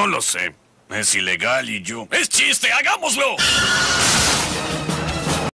No lo sé. Es ilegal y yo... ¡Es chiste! ¡Hagámoslo!